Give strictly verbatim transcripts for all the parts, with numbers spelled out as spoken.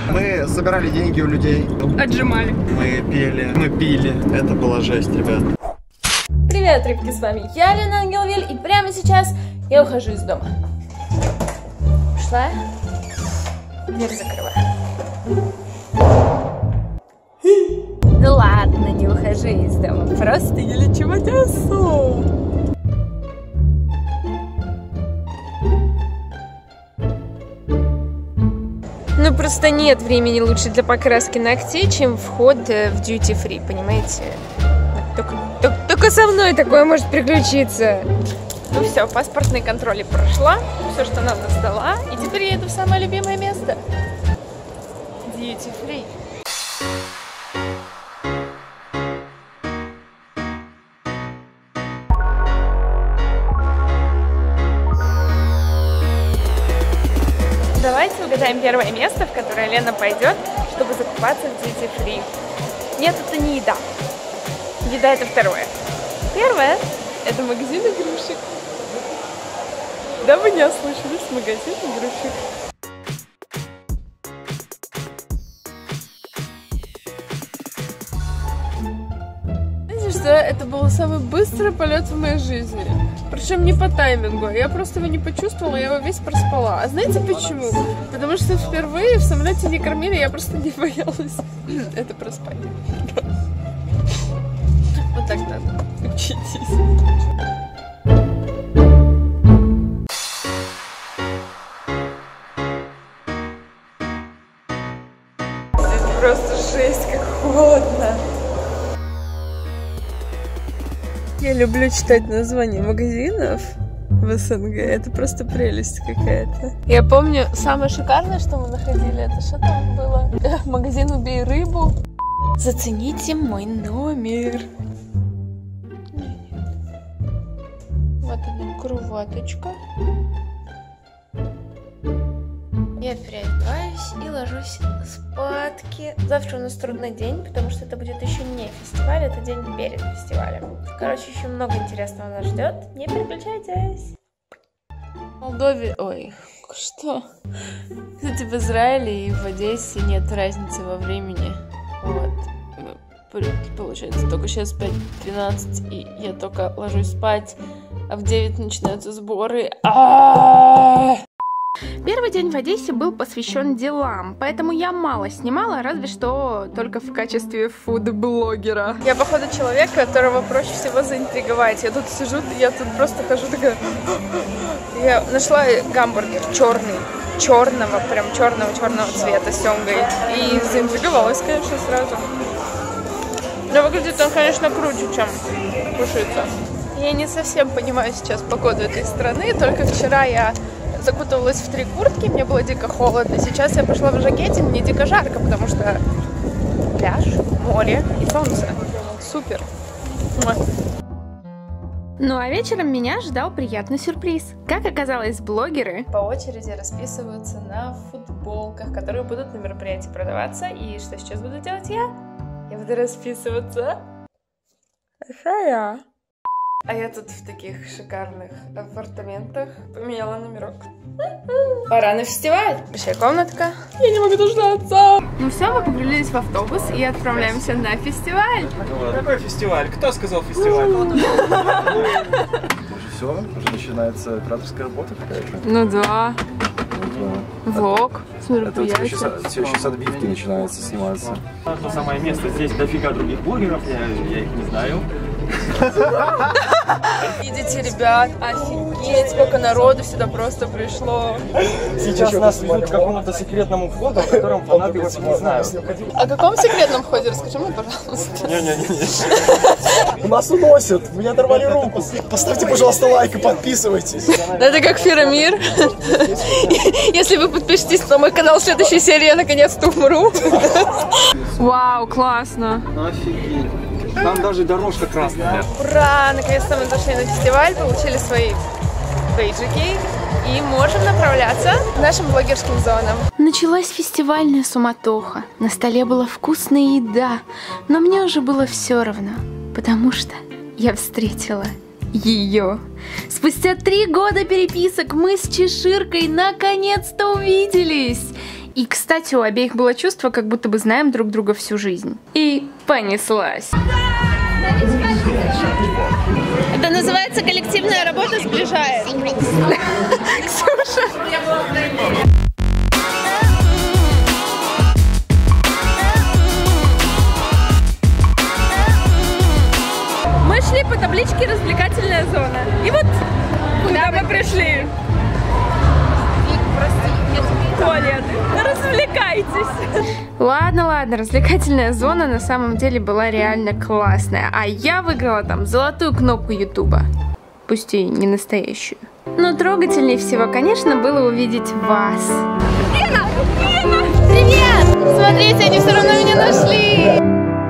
Мы собирали деньги у людей. Отжимали. Мы пели, мы пили. Это была жесть, ребят. Привет, рыбки, с вами я, Лена Ангелвиль, и прямо сейчас я ухожу из дома. Пошла. Дверь закрываю. Ну ладно, не ухожу из дома, просто я лечу в Одессу. Ну просто нет времени лучше для покраски ногтей, чем вход в duty-free, понимаете? Только, только, только со мной такое может приключиться. Ну все, паспортный контроль прошла, все, что надо, сдала, и теперь я еду в самое любимое место. Duty-free. Давайте угадаем первое место, в которое Лена пойдет, чтобы закупаться в Duty Free. Нет, это не еда. Еда — это второе. Первое — это магазин игрушек. Да, вы не ослышались, магазин игрушек. Знаете что? Это был самый быстрый полет в моей жизни. Причем не по таймингу. Я просто его не почувствовала, я его весь проспала. А знаете почему? Потому что впервые в самолете не кормили, я просто не боялась это проспать. Вот так надо. Учитесь. Это просто жесть, как холодно. Я люблю читать названия магазинов в СНГ. Это просто прелесть какая-то. Я помню, самое шикарное, что мы находили, это что там было? Магазин «Убей рыбу». Зацените мой номер. Вот она, кроваточка. Я переодеваюсь и ложусь спадки. Завтра у нас трудный день, потому что это будет еще не фестиваль, это день перед фестивалем. Короче, еще много интересного нас ждет. Не переключайтесь. В Молдове... Ой, что? Кстати, в Израиле и в Одессе нет разницы во времени. Вот. Получается, только сейчас пять тринадцать, и я только ложусь спать, а в девять начинаются сборы. А-а-а! Первый день в Одессе был посвящен делам, поэтому я мало снимала, разве что только в качестве фуд-блогера. Я, походу, человек, которого проще всего заинтриговать. Я тут сижу, я тут просто хожу такая... Я нашла гамбургер черный, черного, прям черного-черного цвета с семгой. И заинтриговалась, конечно, сразу. Но выглядит он, конечно, круче, чем кушается. Я не совсем понимаю сейчас погоду этой страны, только вчера я... закутывалась в три куртки, мне было дико холодно. Сейчас я пошла в жакете, мне дико жарко, потому что пляж, море и солнце. Супер. Ну а вечером меня ждал приятный сюрприз. Как оказалось, блогеры по очереди расписываются на футболках, которые будут на мероприятии продаваться. И что сейчас буду делать я? Я буду расписываться. Ха-я. А я тут в таких шикарных апартаментах поменяла номерок. Пора на фестиваль. Большая комнатка. Я не могу дождаться. Ну все, мы погрузились в автобус и отправляемся на фестиваль. Какой фестиваль? Кто сказал фестиваль? Все, уже начинается операторская работа какая-то. Ну да. Влог с мероприятия. Это вот все еще с отбивки начинается сниматься. То самое место, здесь дофига других блогеров, я, я их не знаю. Видите, ребят, офигеть, сколько народу сюда просто пришло. Сейчас нас ведут к какому-то секретному входу, о котором фанаты вообще не знают. О каком секретном входе? Расскажи мне, пожалуйста. Не-не-не. Нас уносят, мне оторвали руку. Поставьте, пожалуйста, лайк и подписывайтесь. Это как Фирамир. Если вы подпишетесь на мой канал в следующей серии, я наконец-то умру. Вау, классно. Офигеть. Там даже дорожка красная. Ура! Наконец-то мы дошли на фестиваль, получили свои бейджики и можем направляться к нашим блогерским зонам. Началась фестивальная суматоха. На столе была вкусная еда, но мне уже было все равно, потому что я встретила ее. Спустя три года переписок мы с Чеширкой наконец-то увиделись. И, кстати, у обеих было чувство, как будто бы знаем друг друга всю жизнь. И понеслась. Это называется коллективная работа сближает. Ксюша. Мы шли по табличке «Развлекательная зона». И вот куда мы пришли. Туалеты. Развлекайтесь. Ладно, ладно, развлекательная зона на самом деле была реально классная. А я выиграла там золотую кнопку Ютуба. Пусть и не настоящую. Но трогательнее всего, конечно, было увидеть вас. Лена! Лена! Привет! Смотрите, они все равно меня нашли.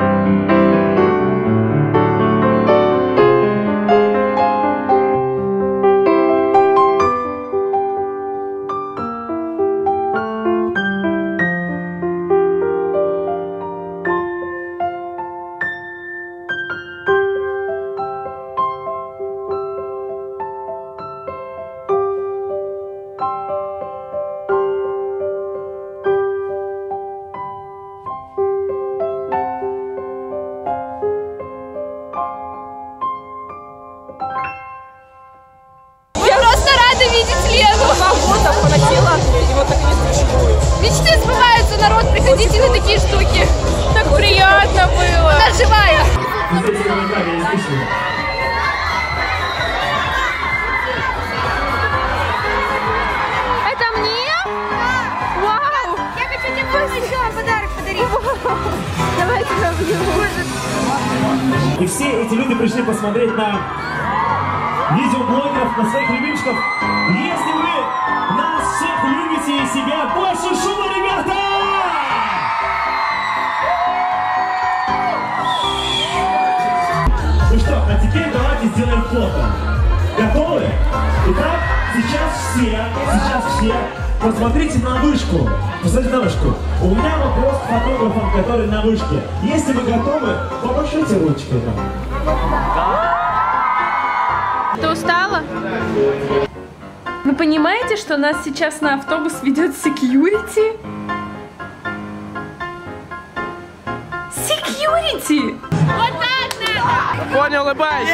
Мечты сбываются, народ, приходите на такие штуки. Так приятно было. Она живая. Это мне? Вау! Я хочу тебе еще подарок подарить. Давайте я И все эти люди пришли посмотреть на видеоблогеров, на своих любимчиков. Если вы нас всех любите и себя, больше шума, ребята! Ну что, а теперь давайте сделаем фото. Готовы? Итак, сейчас все, сейчас все посмотрите на вышку. Посмотрите на вышку. У меня вопрос к фотографам, которые на вышке. Если вы готовы, помашите ручкой там. Ты устала? Вы понимаете, что нас сейчас на автобус ведет секьюрити? Секьюрити! Вот так надо! Понял, улыбайся!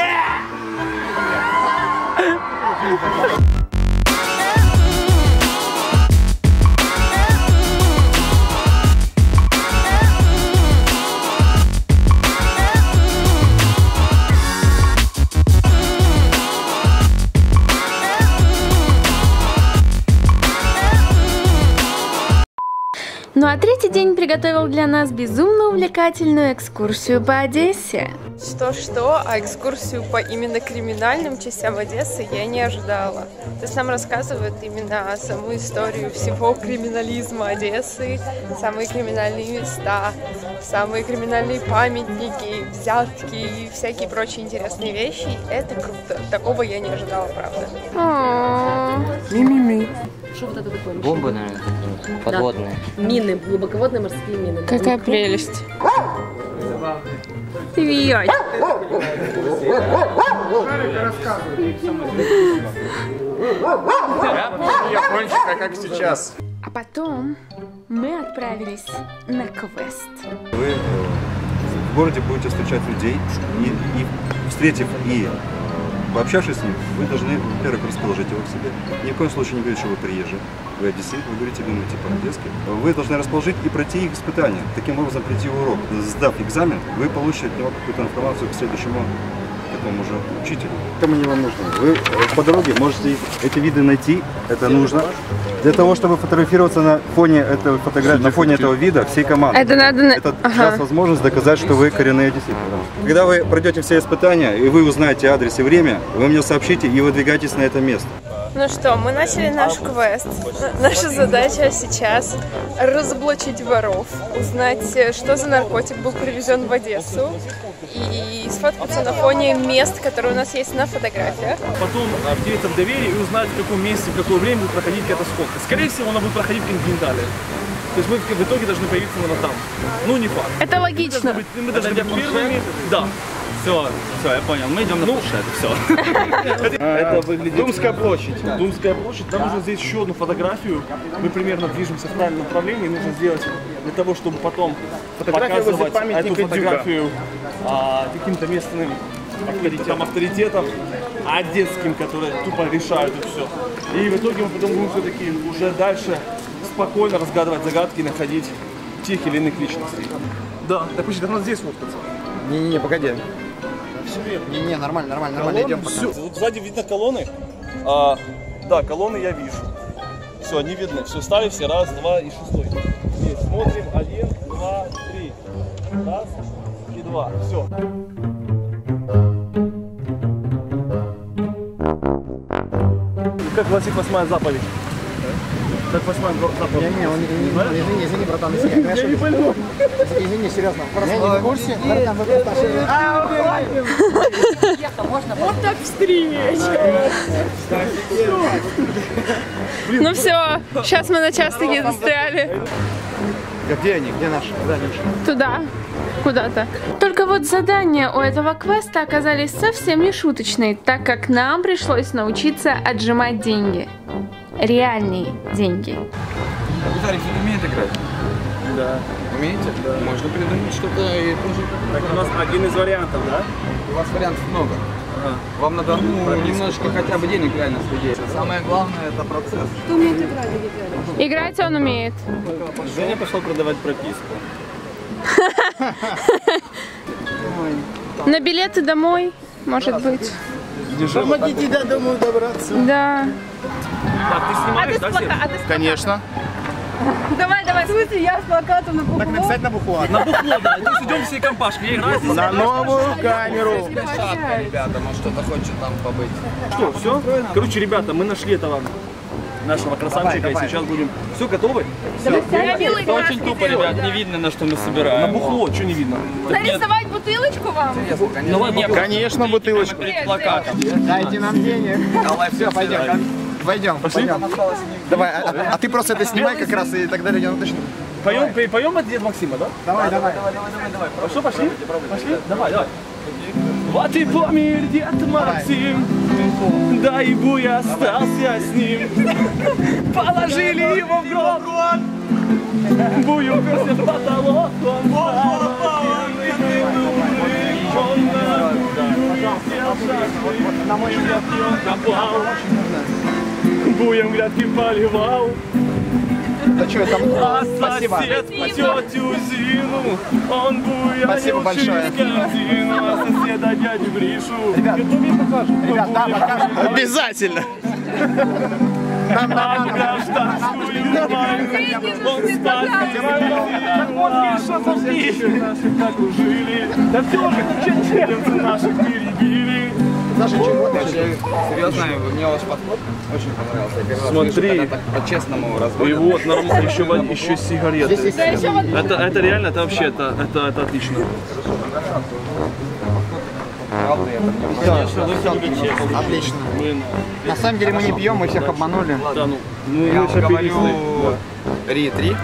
Ну а третий день приготовил для нас безумно увлекательную экскурсию по Одессе. Что-что, а экскурсию по именно криминальным частям Одессы я не ожидала. То есть нам рассказывают именно саму историю всего криминализма Одессы, самые криминальные места, самые криминальные памятники, взятки и всякие прочие интересные вещи. Это круто. Такого я не ожидала, правда. Ми-ми-ми. Что вот это такое? Бомбы, наверное, подводные. Да. Мины, глубоководные морские мины. Какая прелесть. Привет. Япончика, как сейчас. А потом мы отправились на квест. Вы в городе будете встречать людей, и, и встретив и пообщавшись с ним, вы должны, во-первых, расположить его к себе. Ни в коем случае не говорить, что вы приезжие. Вы одессит, вы говорите, думаете по-одесски. Вы должны расположить и пройти их испытания. Таким образом, прийти в урок. Сдав экзамен, вы получите от него какую-то информацию к следующему такому же учителю. Кому не вам нужно. Вы по дороге можете эти виды найти, это нужно. Для того, чтобы фотографироваться на фоне этого фотографии, на фоне этого вида всей команды. Это надо... Это ага. даст возможность доказать, что вы коренные одесситы. Когда вы пройдете все испытания, и вы узнаете адрес и время, вы мне сообщите и выдвигайтесь на это место. Ну что, мы начали наш квест. Наша задача сейчас разоблачить воров, узнать, что за наркотик был привезен в Одессу, и сфоткаться на фоне мест, которые у нас есть на фотографиях. Потом втереться в доверие и узнать, в каком месте, в какое время будет проходить какая-то сходка. Скорее всего, она будет проходить в Континентале. То есть мы в итоге должны появиться именно там. Ну, не факт. Это логично. Мы должны быть первыми. Да. Все, все, я понял. Мы идем на фуршет. Все. Это выглядит... Думская площадь. Думская площадь. Нам нужно сделать еще одну фотографию. Мы примерно движемся в правильном направлении. Нужно сделать для того, чтобы потом показывать эту фотографию а, каким-то местным авторитетам, авторитетам, одесским, которые тупо решают это все. И в итоге мы потом будем все-таки уже дальше спокойно разгадывать загадки и находить тех или иных личностей. Да, так почти надо здесь фоткаться. Не-не-не, погоди. Не-не, нормально, нормально, нормально, идем пока. Все, вот сзади видно колонны. А, да, колонны я вижу. Все, они видны. Все, стали все. Раз, два и шестой. Есть. Смотрим. Один, два, три. Раз и два. Все. Как гласит восьмая заповедь? Как восьмая заповедь? Не-не, он, не, извини, извини, братан, извини. Я не пойму. Извини, серьезно. Просто я не в курсе. Вот так встреча! Ну все, сейчас мы на час таки застряли. Где они? Где наши? Куда они ушли? Туда, куда-то. Только вот задания у этого квеста оказались совсем не шуточные, так как нам пришлось научиться отжимать деньги. Реальные деньги. Виталий, кто умеет играть? Да. Умеете? Да. Можно придумать что-то и тоже. Так, у нас один из вариантов, да? У вас вариантов много. Ага. Вам надо ну, немножечко хотя бы денег реально следить. Самое главное это процесс. Кто умеет играть? Играть он умеет. Женя пошел продавать прописку. На билеты домой, может быть. Помогите до дома добраться. Да. Так, ты снимаешь, да, Серж? Конечно. Давай, давай. В смысле, я с плакатом на бухло? Так написать на бухло. На бухло, да. Здесь идем всей компашкой. Я играю здесь. На новую камеру. Ребята, может кто-то хочет там побыть. Что, все? Короче, ребята, мы нашли этого нашего красавчика и сейчас будем... Все, готовы? Это очень тупо, ребят, не видно, на что мы собираем. На бухло, что не видно? Нарисовать бутылочку вам? Давай, не, Конечно, бутылочку. перед плакатом. Дайте нам денег. Давай, Все, пойдем. Пойдем, пойдем. Давай, а, а- а ты просто это снимай как раз и тогда люди начнут. Поем, пе- поем от Деда Максима, да? Давай, давай. Ну что, пошли? Пошли? Давай, давай. Вот и помер Дед Максим, да и буй остался с ним. Положили его в гроб, буй уперся в потолок, он на мой взгляд, буем грядки поливал. Да что, там? А Спасибо. сосед по тетю Зину, он буянил Спасибо большое. через корзину, а соседа дядю Гришу. Ребят, Кто мне покажет? Ребят, да, покажем. Обязательно. А гражданскую войну он спас наших окружили. Да все же, чеченцы наших перебили. Даже чего? Серьезно, мне ваш подход очень понравился. Я первый раз Смотри. вижу, когда так по-честному И разводят. вот нормально, еще, во- еще сигареты. Здесь есть Это, это реально, это вообще, это, это, это отлично. Правда, я так не понимаю. Отлично. Мы, На самом деле мы не пьем, мы всех обманули. да, ну, ну, Я мы вам шапелисты. говорю Ри три.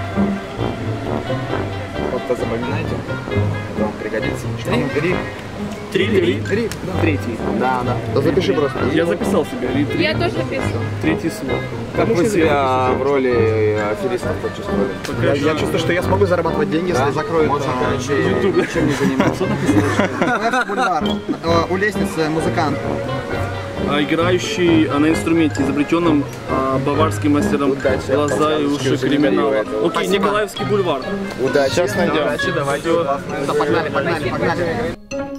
Вот-то запоминайте. Это вам пригодится. Три, Ри. Три, три, Три. третий. Да, да. Да запиши просто. Я записал себе. Ри, три, Я тоже пишу. третий слог. Как вы себя в роли аферистов почувствовали? Я, я чувствую, что я смогу зарабатывать деньги, если закроют Можно, а, короче, YouTube. чем не заниматься. Лев Бульвар. Э, У лестницы музыкант. А, играющий а, на инструменте, изобретенном а, баварским мастером Удачи, глаза и уши уже не криминала. даю этого. Окей, Спасибо. Николаевский бульвар. Удачи. Сейчас найдем. Удачи, давайте. Да, погнали, погнали, погнали.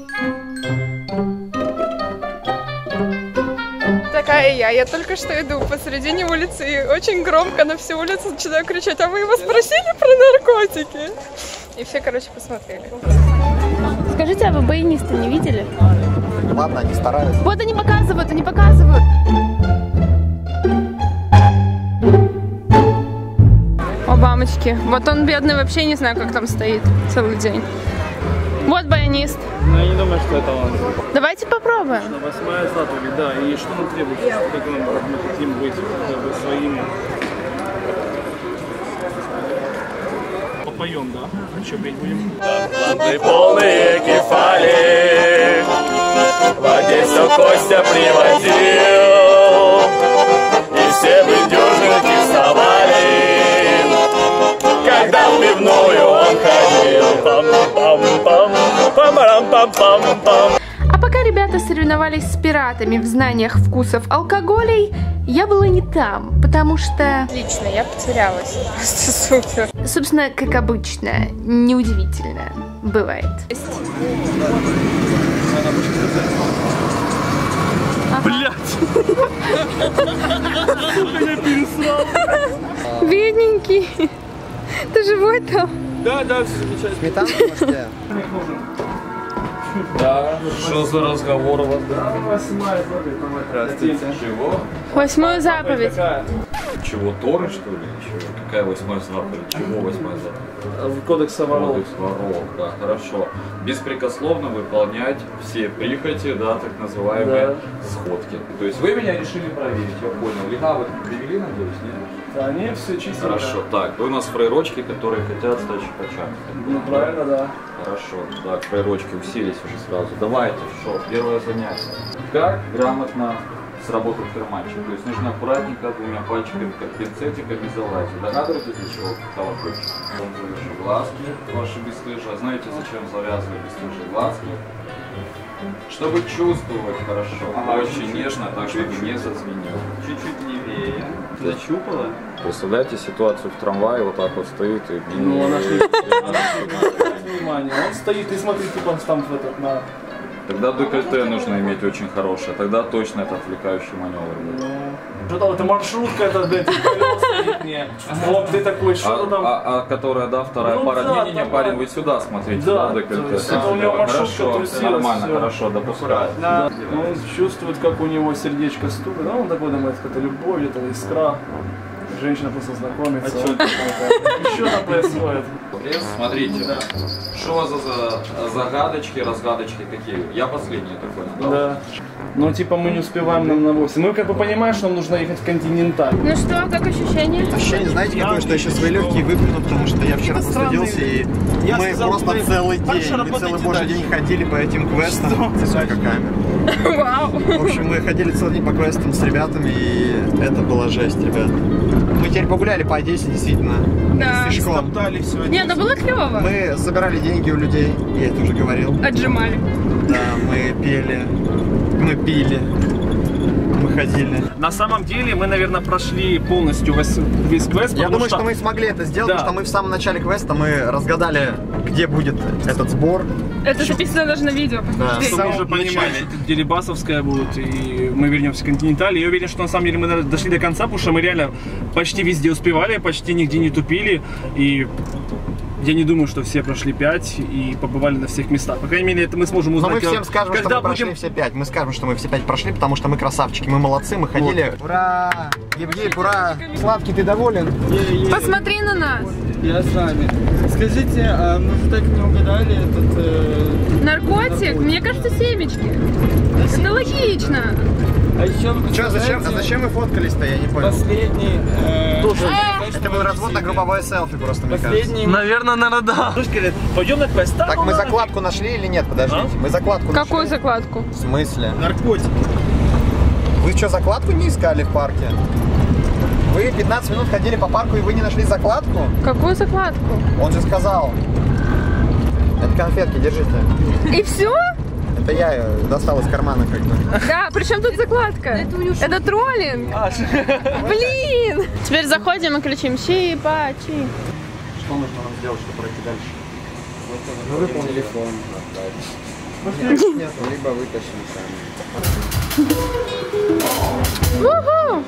Такая я. Я только что иду посередине улицы и очень громко на всю улицу начинаю кричать: а вы его спросили про наркотики? И все, короче, посмотрели. Скажите, а вы баяниста не видели? Ладно, они стараются. Вот они показывают, они показывают. О, мамочки. Вот он, бедный, вообще не знаю, как там стоит целый день. Вот баянист. Ну, я не думаю, что это он. Давайте попробуем. Восьмая заповедь, да. И что нам требуется? Как мы, мы хотим быть как бы, своими? Попоем, да? А что петь будем? Полные кефали, в Одессу Костя привозил, и все бандюжники вставали, когда в пивную он ходил. Пам-пам-пам, пам-пам-пам-пам. А пока ребята соревновались с пиратами в знаниях вкусов алкоголей, я была не там, потому что... Лично я потерялась. Просто супер. Собственно, как обычно, неудивительно бывает. Блять! Я пересрал. Бедненький. Ты живой там? Да, да, все замечательно. Сметану можете? Да, что за разговор у вас? Восьмая заповедь. Здравствуйте. Чего? Восьмую заповедь. Чего, Торы, что ли? Чего? Какая восьмая заповедь? Чего восьмая заповедь? Кодекс воров. Кодекс воров, да, хорошо. Беспрекословно выполнять все прихоти, да, так называемые Да. сходки. То есть вы меня решили проверить, я понял. Вина вы привели, надеюсь, нет? Да, не, все чисто. Хорошо, так, вы у нас фрейрочки, которые хотят стать щипачами. Ну, правильно, да. Хорошо, так, фрейрочки уселись уже сразу. Давайте, что, первое занятие. Как грамотно сработать карманчик? То есть нужно аккуратненько двумя пальчиками, как пинцетиками залазить. Догадываетесь, для чего колокольчик? Он завяжу глазки ваши бесстыжие. Знаете, зачем завязывать бесстыжие глазки? Чтобы чувствовать хорошо, очень нежно, так чтобы не зазвенел. Чуть-чуть левее. Зачупала? Представляете ситуацию в трамвае, вот так вот стоит и... Ну, она же внимание. Он стоит и смотрит, типа, там в этот, на... Тогда декольте нужно иметь очень хорошее, тогда точно это отвлекающий маневр будет. Что там, это маршрутка, это, блядь, колеса ихние. Вот ты такой, что А, там? а, а которая, да, вторая Ну пара, да, не, не, не, там, парень, да. вы сюда смотрите, Да, да, декольте. то есть это у него маршрутка Хорошо, трусилась, нормально, всё. хорошо, допускаю. Да. Ну, он чувствует, как у него сердечко стукает. Ну, он такой думает, это любовь, это искра. Женщина просто знакомится. А что Что там происходит? Смотрите, что за, за загадочки, разгадочки какие? Я последний такой, да? Да. Ну, типа, мы не успеваем нам на восемь. Мы как бы понимаем, что нам нужно ехать в Континенталь. Ну что, как ощущения? Ощущение, знаете, какое, что я сейчас свои легкие выплюну, потому что я вчера простудился, и Я мы сказал, просто вы целый дальше день, мы целый работайте божий дальше. день ходили по этим квестам. Сколько камер. Вау. В общем, мы ходили целый день по квестам с ребятами, и это была жесть, ребят. Мы теперь погуляли по Одессе, действительно, Да. пешком. Топтали все. Не, ну было клево. Мы забирали деньги у людей, я это уже говорил. Отжимали. Да, мы пели, мы пили, мы ходили. На самом деле, мы, наверное, прошли полностью весь, весь квест. Я потому думаю, что мы смогли это сделать, Да. потому что мы в самом начале квеста мы разгадали, где будет этот сбор. Это записано даже на видео. Да. Что мы уже понимаем, что это Дерибасовская будет, и мы вернемся в Континенталь. Я уверен, что на самом деле мы дошли до конца, потому что мы реально почти везде успевали, почти нигде не тупили. И я не думаю, что все прошли пять и побывали на всех местах. По крайней мере, это мы сможем Но узнать. мы всем скажем, что когда мы прошли будем... все пять. Мы скажем, что мы все пять прошли, потому что мы красавчики, мы молодцы, мы ходили. Ура! Евгений, ура! Сладкий, ты доволен? Посмотри на нас. Я с вами. Скажите, а мы же так не угадали этот... Э... Наркотик? Мне кажется, семечки. Это логично. А еще вы Че, зачем, а представляете, зачем мы фоткались-то, я не понял. Последний... Э... Это был развод на групповое селфи просто, мне кажется. Последний... Наверное, наверное, да. Слушай, говорит, пойдем на квест. Так, мы закладку нашли или нет? Подождите. Мы закладку Какую нашли. закладку? В смысле? Наркотик. Вы что, закладку не искали в парке? Вы пятнадцать минут ходили по парку и вы не нашли закладку? Какую закладку? Он же сказал. Это конфетки, держите. И все? Это я ее достал из кармана как бы. Да, причем тут закладка? Это троллинг. Блин. Теперь заходим и кричим щипачи. Что нужно нам сделать, чтобы пройти дальше? Ну, выполнить телефон. Нет, либо вытащим сами. Уху.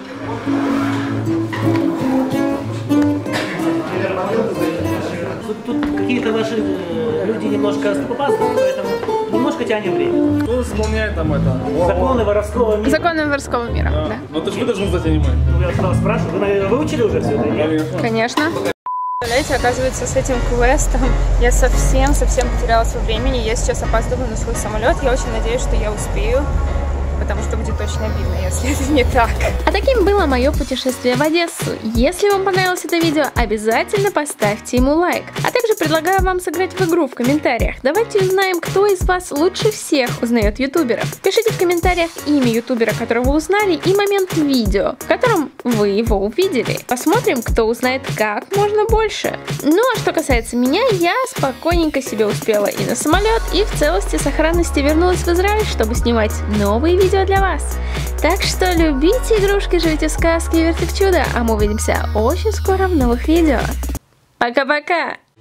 Тут какие-то ваши э, люди немножко опаздывают, поэтому немножко тянем время. Кто исполняет там это? Законы воровского мира. Законы воровского мира. Да. Ну это же вы должны знать, а не мы. Я вас спрашиваю, вы, наверное, выучили уже все это? Нет? Конечно. Представляете, оказывается, с этим квестом я совсем-совсем потеряла свое времени. Я сейчас опаздываю на свой самолет. Я очень надеюсь, что я успею. потому что будет точно видно, если это не так. А таким было мое путешествие в Одессу. Если вам понравилось это видео, обязательно поставьте ему лайк. А также предлагаю вам сыграть в игру в комментариях. Давайте узнаем, кто из вас лучше всех узнает ютуберов. Пишите в комментариях имя ютубера, которого вы узнали, и момент видео, в котором вы его увидели. Посмотрим, кто узнает как можно больше. Ну а что касается меня, я спокойненько себе успела и на самолет, и в целости и сохранности вернулась в Израиль, чтобы снимать новые видео для вас. Так что любите игрушки, живите в сказке и верьте в чудо, а мы увидимся очень скоро в новых видео. Пока-пока!